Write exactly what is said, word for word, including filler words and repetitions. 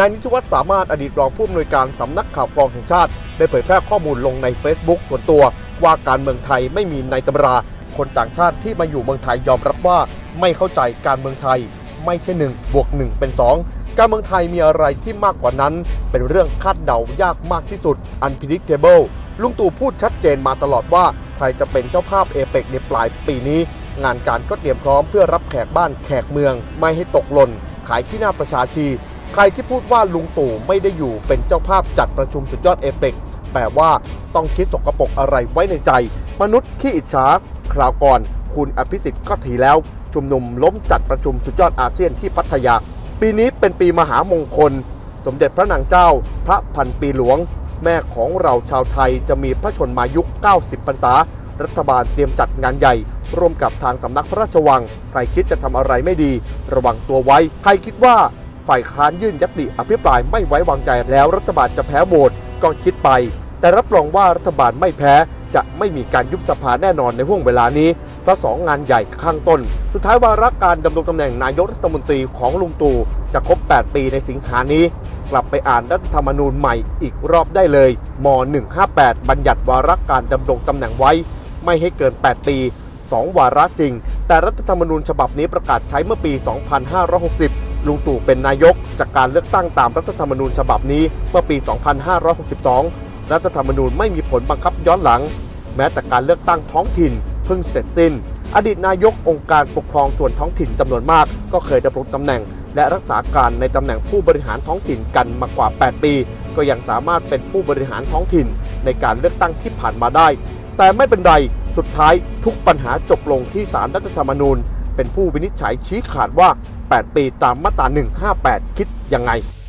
ายนิติวัฒน์สามารถอดีตรองผู้อำนวยการสำนักข่าวกรองแห่งชาติได้เผยแพร่ข้อมูลลงใน Facebook ส่วนตัวว่าการเมืองไทยไม่มีในตำราคนต่างชาติที่มาอยู่เมืองไทยยอมรับว่าไม่เข้าใจการเมืองไทยไม่ใช่หนึ่งบวกหนึ่งเป็นสองการเมืองไทยมีอะไรที่มากกว่านั้นเป็นเรื่องคาดเดายากมากที่สุด unpredictable ลุงตู่พูดชัดเจนมาตลอดว่าไทยจะเป็นเจ้าภาพเอเปกในปลายปีนี้งานการก็เตรียมพร้อมเพื่อรับแขกบ้านแขกเมืองไม่ให้ตกหล่นขายขี้หน้าประชาชีใครที่พูดว่าลุงตู่ไม่ได้อยู่เป็นเจ้าภาพจัดประชุมสุดยอดเอเปกแปลว่าต้องคิดสกปรกอะไรไว้ในใจมนุษย์ขี้อิจฉาคราวก่อนคุณอภิสิทธิ์ก็ถีแล้วชุมนุมล้มจัดประชุมสุดยอดอาเซียนที่พัทยาปีนี้เป็นปีมหามงคลสมเด็จพระนางเจ้าพระพันปีหลวงแม่ของเราชาวไทยจะมีพระชนมายุเก้าสิบพรรษารัฐบาลเตรียมจัดงานใหญ่ร่วมกับทางสำนักพระราชวังใครคิดจะทำอะไรไม่ดีระวังตัวไว้ใครคิดว่าฝ่ายค้านยื่นญัตติอภิปรายไม่ไว้วางใจแล้วรัฐบาลจะแพ้โหวตก็คิดไปแต่รับรองว่ารัฐบาลไม่แพ้จะไม่มีการยุบสภาแน่นอนในห่วงเวลานี้เพราะสองงานใหญ่ข้างต้นสุดท้ายวาระการดำรงตำแหน่งนายกรัฐมนตรีของลุงตู่จะครบแปดปีในสิงหานี้กลับไปอ่านรัฐธรรมนูญใหม่อีกรอบได้เลยมหนึ่งห้าแปดบัญญัติวาระการดำรงตำแหน่งไว้ไม่ให้เกินแปดปีสองวาระจริงแต่รัฐธรรมนูญฉบับนี้ประกาศใช้เมื่อปีสองพันห้าร้อยหกสิบลุงตู่เป็นนายกจากการเลือกตั้งตามรัฐธรรมนูญฉบับนี้เมื่อปีสองพันห้าร้อยหกสิบสองรัฐธรรมนูญไม่มีผลบังคับย้อนหลังแม้แต่การเลือกตั้งท้องถิ่นเพิ่งเสร็จสิ้นอดีตนายกองค์การปกครองส่วนท้องถิ่นจำนวนมากก็เคยดำรงตำแหน่งและรักษาการในตำแหน่งผู้บริหารท้องถิ่นกันมากว่าแปดปีก็ยังสามารถเป็นผู้บริหารท้องถิ่นในการเลือกตั้งที่ผ่านมาได้แต่ไม่เป็นไรสุดท้ายทุกปัญหาจบลงที่ศาลรัฐธรรมนูญเป็นผู้วินิจฉัยชี้ขาดว่าแปดปีตามมาตราหนึ่งห้าแปดคิดยังไง